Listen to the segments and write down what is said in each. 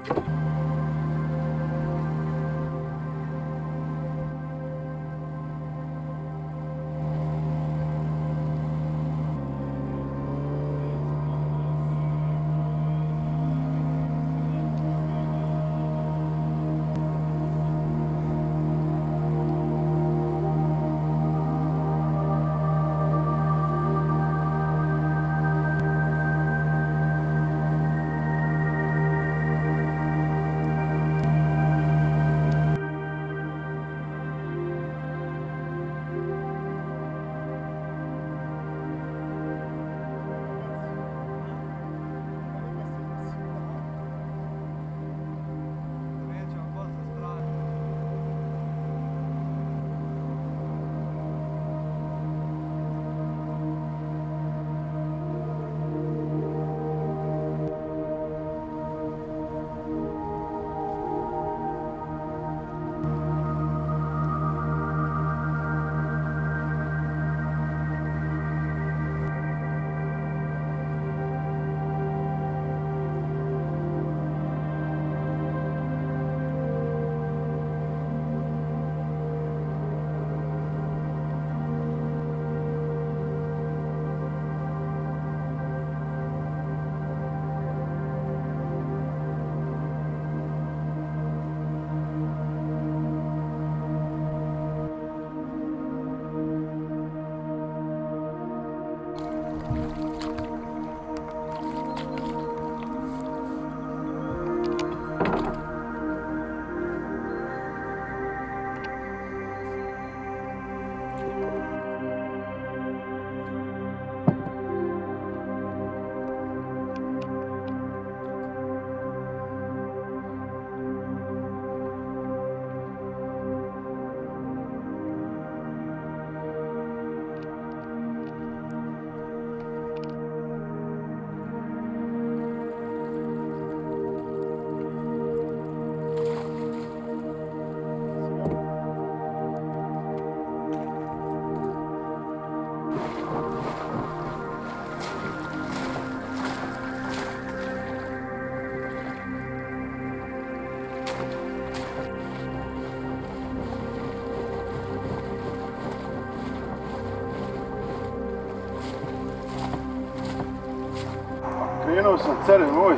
Krenuo sam, care moj,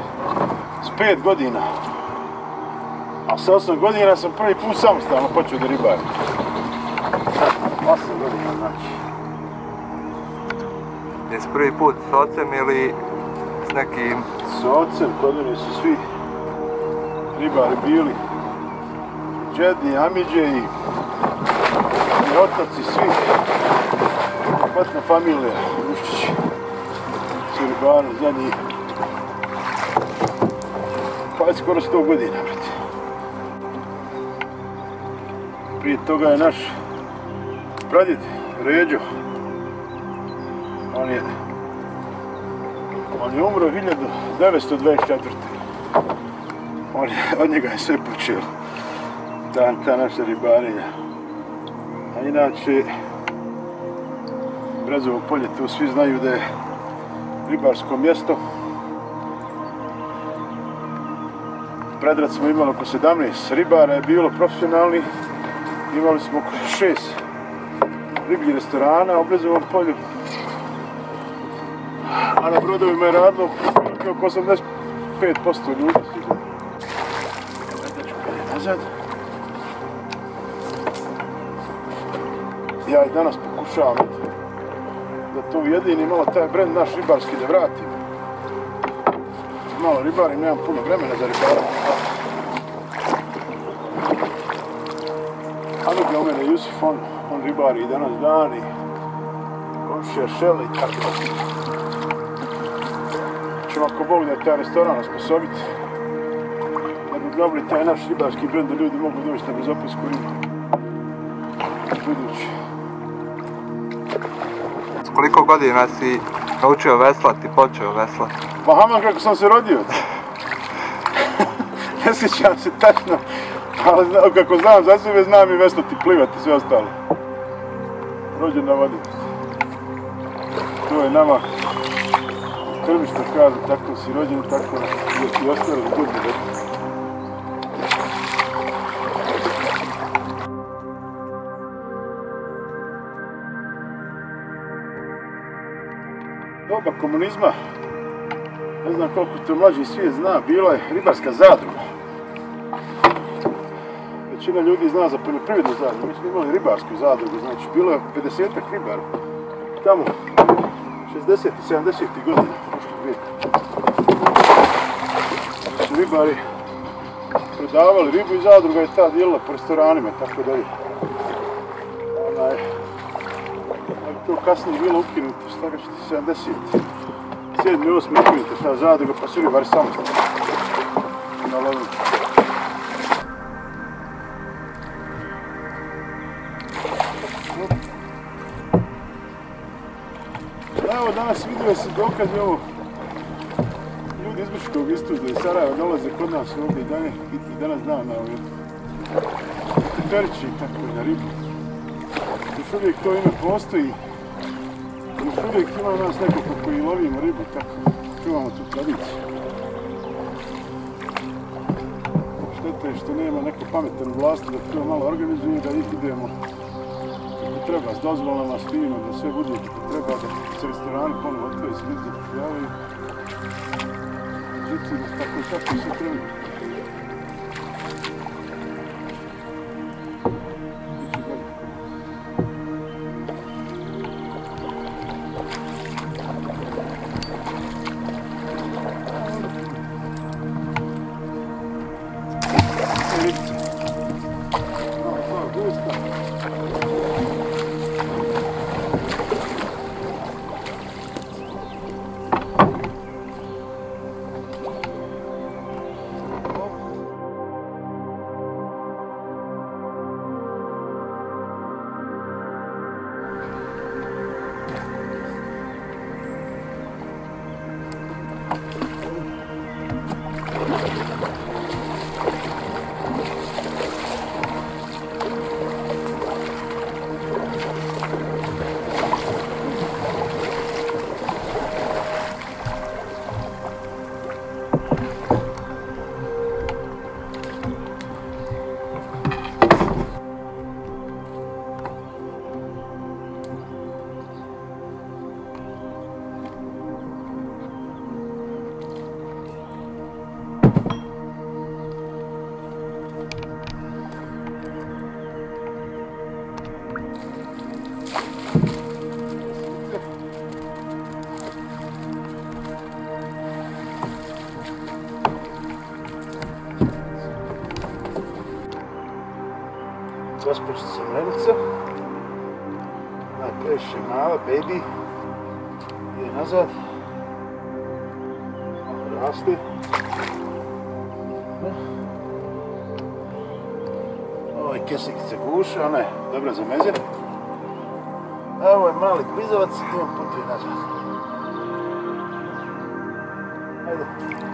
s 5 godina. A sa 8 godina sam prvi put samostalno počeo da ribarim. 8 godina znači. Jesi prvi put s ocem ili s nekim? S ocem, kod mene su svi ribari bili. Džedi, Amidže i otaci, svi. Patna familija, Ruščići. Su ribari zadnjih. Pa je skoro 100 godina, brate. Prije toga je naš pradjed, Ređo. On je umro 1924. Od njega je sve počelo. Ta naša ribarenja. A inače, Brezovo polje, tu svi znaju da je ribarsko mjesto. Predrat smo imali oko 17 ribara, je bilo profesionalni. Imali smo oko 6 ribljih restorana u Brezovom polju. A na brodovima je radilo oko 85% ljudi. Nazad. Ja i danas pokušavam da to ujedini malo taj brend naš ribarski da vratim. Malo ribarim, nemam puno vremena za ribarom. Anuga u mene Jusuf, on ribari i danas dan i komšija Šele i tako da. Ćemo ako Bog da je taj restoran osposobiti, da bi dobili taj naš ribarski brend da ljudi mogu doći na bezopasku ribu. Budući. S koliko godina si naučio veslati, počeo veslati? Pa haman kako sam se rodio. Ne sjećam se tačno, ali kako znam za sebe, znam i veslati, plivati i sve ostalo. Rođen na vodi. To je nama krvi što kažu, tako si rođen, tako da ti ostalo zgodno. doba komunizma, ne znam koliko to mlađi svijet zna, bila je ribarska zadruga. Većina ljudi zna za poljoprivrednu zadrugu, mi smo imali ribarsku zadrugu, znači bilo je 50-ak ribara. Tamo, 60. i 70. godina prošlog vijeka. Su ribari prodavali ribu i zadruga je ta dijelila po restoranima, tako da je. To kasnije bilo ukinuto, stoga što 77. i 8. ukinuto ta zadruga, pa su ribari samostalni. Evo danas vidio se dokaz ovo. Ljudi iz Brčkog istužda iz Sarajeva dolaze kod nas ovdje i danas dan na ovdje. Perići tako na ribu. Još uvijek to ime postoji. Još uvijek ima nas nekoliko koji lovimo ribu, tako čuvamo tu tradiciju. Šteta je što nema neko pametan u vlasti da to malo organizuje, da idemo kako treba, s dozvolama, s fino, da sve bude kako treba, da se restorani ponovno otvore, se ljudi zapošljavaju. Međutim, tako i tako sve treba. Gospođica Merica, najpreviše mala, baby, ide nazad, malo raste. Ovo je kesikica guša, ona je dobra za meze. A ovo je mali blizavac i on putuje nazad. Ajde.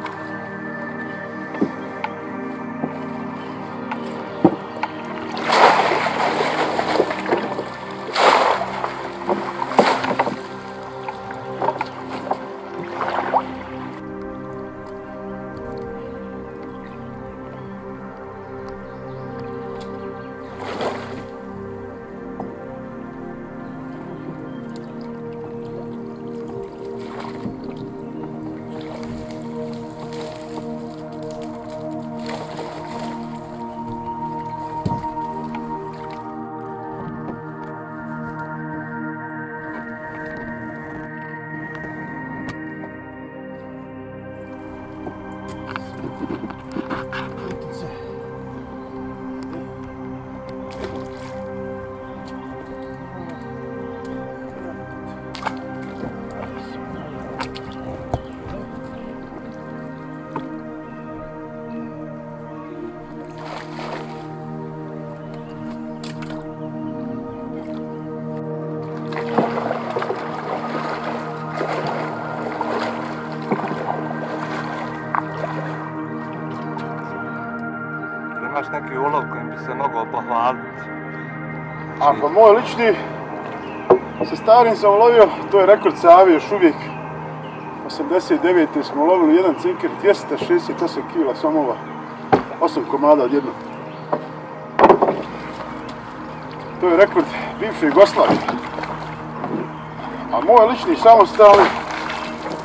Imaš neki ulov kojim bi se mogao pohvaliti? Ako moj lični, sa starim sam ulovio, to je rekord Save još uvijek. 89. smo ulovili jedan cinker, 268 kila somova, 8 komada odjednom. To je rekord bivše Jugoslavije. A moj lični samostalni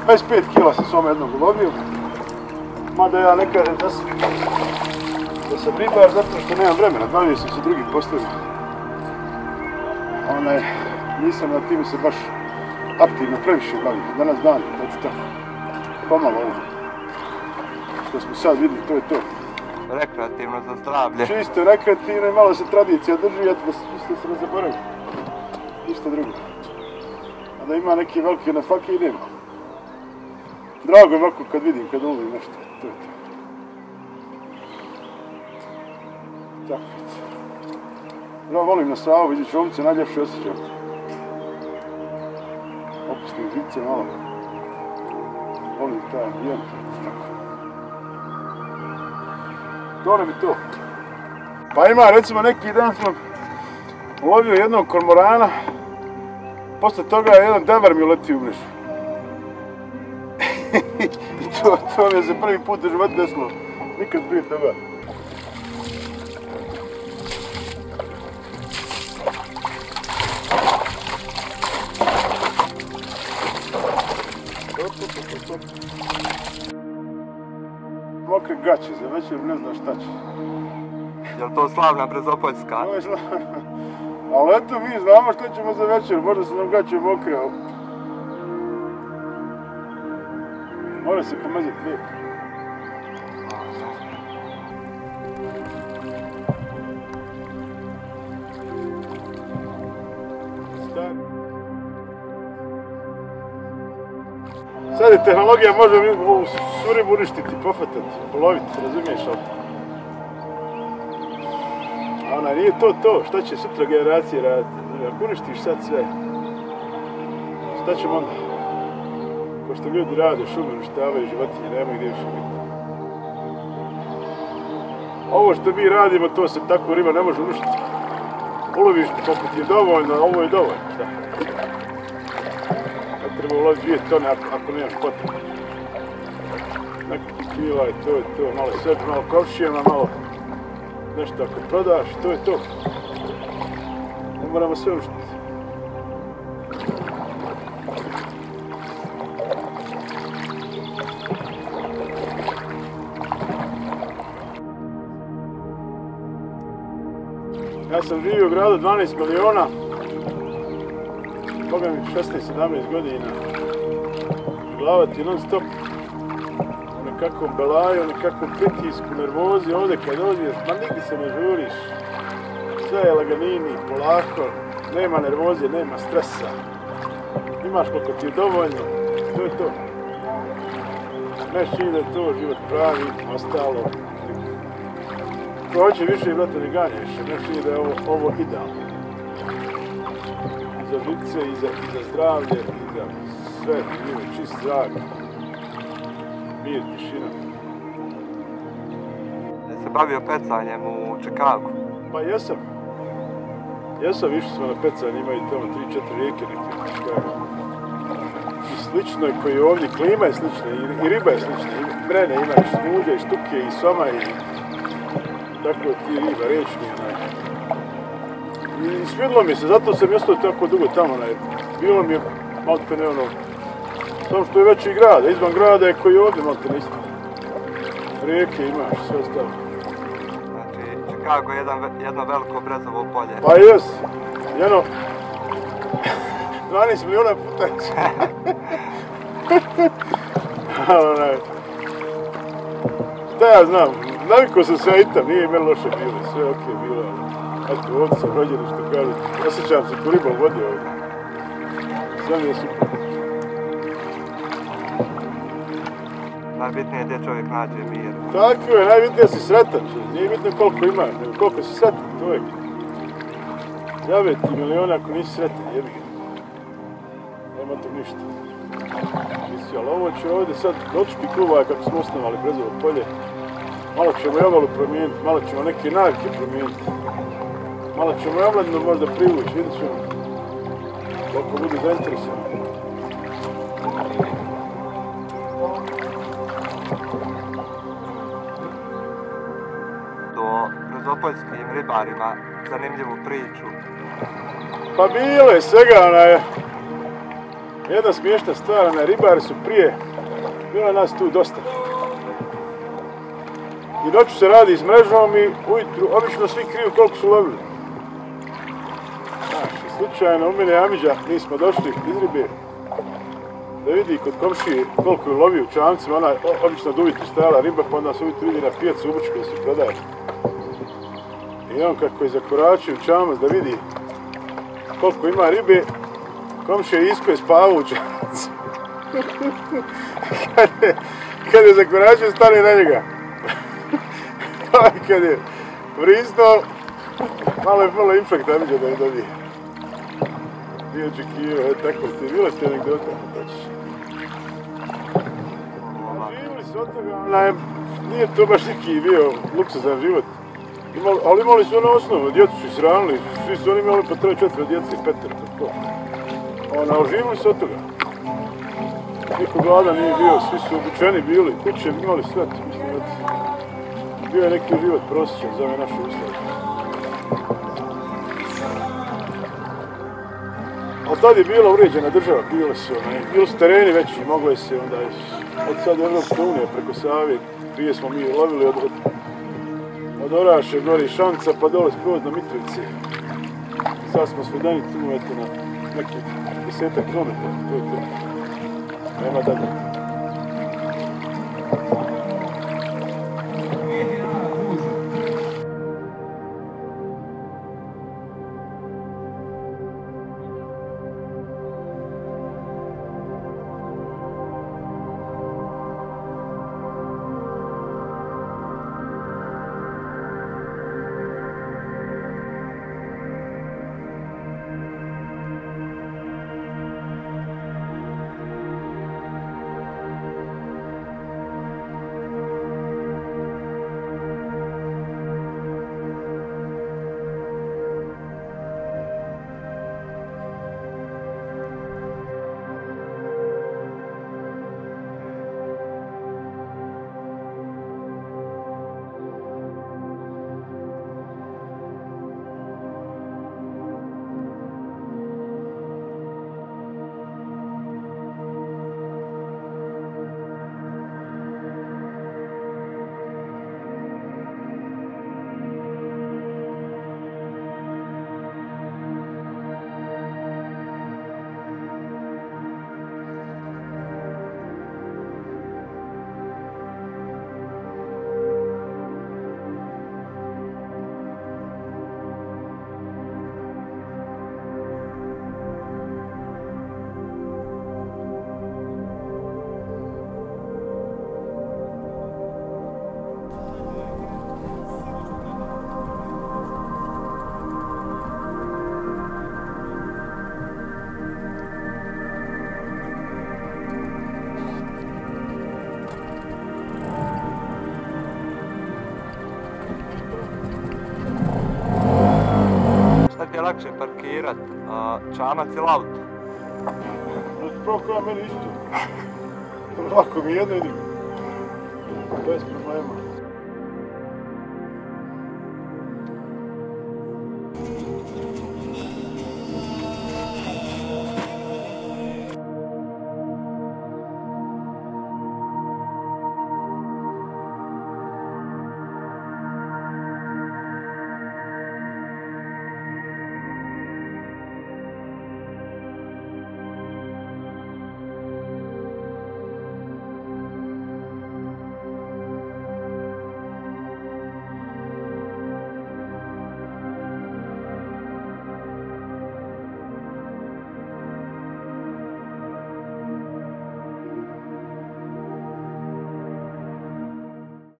25 kila sam svome jednog ulovio. Mada ja ne kažem da sam ribar zato što nemam vremena, bavio sam se drugim poslovima. Nisam na tim se baš aktivno previše bavio, danas dan, eto tako. Pomalo ovo. Što smo sad vidjeli, to je to. Rekreativno za zdravlje. Čisto rekreativno i malo se tradicija drži, eto da se ne zaboravi. Ništa drugo. A da ima neki veliki nafake idemo. Drago je ovako kad vidim, kad ulovim nešto, to je to. Tako. Ja volim na Savu, vidiš ovce, najljepše osjećam. Opustim žice malo. Volim taj ambijent, tako. To ne bi to. Pa ima, recimo, neki dan sam ulovio jednog kormorana, posle toga jedan devar mi uletio u mrežu. I to mi je se prvi put u životu desilo. Nikad prije toga. Mokre gaće, za večer ne znam šta će. Je li to slavna Brezopoljska? To je slavna. Ali eto mi znamo šta ćemo za večer, možda su nam gaće mokre, ali... Mora se pomazati lijepo. Sad je tehnologija, može u suribu uništiti, pofatati, poloviti, razumiješ ali? A nije to, šta će sutra generacije raditi? Ako uništiš sad sve, šta ćemo onda? Ko što ljudi rade, šume uništavaju, životinje, nema gdje više biti. Ovo što mi radimo, to se tako riba ne može uništiti. Uloviš koliko ti je dovoljno, ovo je dovoljno, šta? Treba uloviti 2 tone ako nemaš potrebe. Nekakvi kila i to je to, malo sebi, malo komšijama, malo nešto ako prodaš, to je to. Ne moramo sve uništiti. Ja sam živio u gradu 12 miliona. Boga mi 16-17 godina. Glava ti non stop u nekakvom belaju, u nekakvom pritisku, nervozi. Ovdje kad dođeš, ma nigdje se ne žuriš. Sve je laganini, polako. Nema nervoze, nema stresa. Imaš koliko ti je dovoljno. To je to. Neš čini da je to život pravi, ostalo. Ko hoće više, brate, ne ganješ. Neš čini da je ovo idealno. I za žice, i za zdravlje, i za sve, čist zrak, mir, tišina. Jesi se bavio pecanjem u Čikagu? Pa jesam. Išli smo na pecanje, imaju tamo 3-4 rijeke neke u Čikagu. I slično je koji je ovdje, klima je slična, i riba je slična, i mrene ima, i šmuđe, i štuke, i soma, i tako ti riba, rečni, I svidilo mi se, zato sam ostao tako dugo tamo, bilo mi je maltene ono, samo što je veći grad, a izvan grada je koji je ovdje maltene isto. Rijeke imaš, sve ostalo. Znači, Čikago je jedno veliko brezovo polje. Pa jes, jedno 12 miliona puta. Šta ja znam, navikao sam se i tam, nije meni loše bilo, sve okej bilo. Eto, ovdje sam rođen, što kažu, osjećam se ko riba u vodi ovdje. Sve mi je super. Najbitnije je gdje čovjek nađe mir. Tako je, najbitnije si sretan, nije bitno koliko imaš, nego koliko si sretan, to je. Džabe ti miliona ako nisi sretan, jebi ga. Nema tu ništa. Misli, ali ovo će ovdje sad dočki kluba kako smo osnovali Brezovo polje. Malo ćemo i obalu promijeniti, malo ćemo neke navike promijeniti. Malo ćemo i omladinu možda privući, vidit ćemo koliko budu zainteresovani. Do brezopoljskim ribarima zanimljivu priču. Pa bilo je svega, Jedna smiješna stvar, ribari su prije, bilo nas tu dosta. I noću se radi s mrežom i ujutru obično svi kriju koliko su lovili. Znači, slučajno u mene Amidža, mi smo došli iz ribe da vidi kod komšije koliko je lovio u čamcima, ona obično od ujutru stajala riba, pa onda se ujutru vidi na pijacu u Bučku da se prodaje. I on kako je zakoračio u čamac da vidi koliko ima ribe, komšija Isko je spavao u čamcu. Kad je zakoračio, stane na njega. Kad je vrisnuo, malo je infekt Amidža da je dobije. Nije očekivao, tako ste, bila ste anegdota, živjeli su od toga, nije to baš neki bio luksuzan život. Ali imali su ono osnovno, djecu su ishranili, svi su oni imali po 3-4 djece i Petar, tako. Živjeli su od toga. Niko gladan nije bio, svi su obučeni bili, kuće imali sve, mislim, bio je neki život prosječan za ove naše uslove. Ali tad je bila uređena država, bili su tereni veći, moglo je se onda, od sad Evropska unija preko Save, prije smo mi lovili od Oraše, gori Šanca, pa dole skroz na Mitrovici. Sad smo svedeni tu, eto, na nekih 10 kilometara, to je to. Nema dalje. Lakše parkirat, a čamac ili auto? Prvo koja meni isto. Lako mi jedno i drugo. Bez problema.